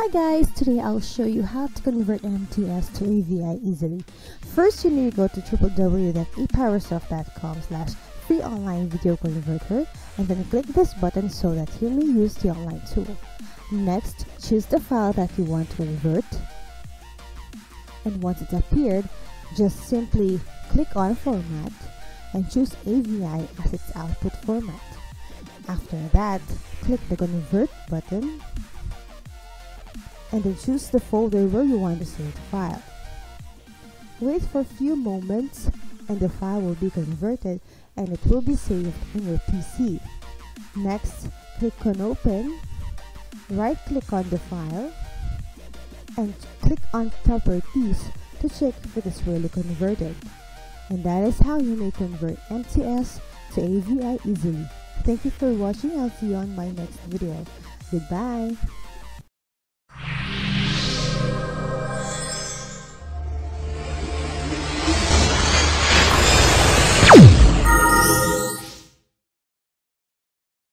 guys, today I'll show you how to convert MTS to AVI easily. First, you need to go to www.epowersoft.com/free online video converter and then click this button so that you may use the online tool. Next, choose the file that you want to convert, and once it's appeared, just simply click on Format and choose AVI as its output format. After that, click the Convert button and then choose the folder where you want to save the file. Wait for a few moments and the file will be converted and it will be saved in your PC. Next, click on Open, right-click on the file, and click on Properties to check if it is really converted. And that is how you may convert MTS to AVI easily. Thank you for watching. I'll see you on my next video. Goodbye.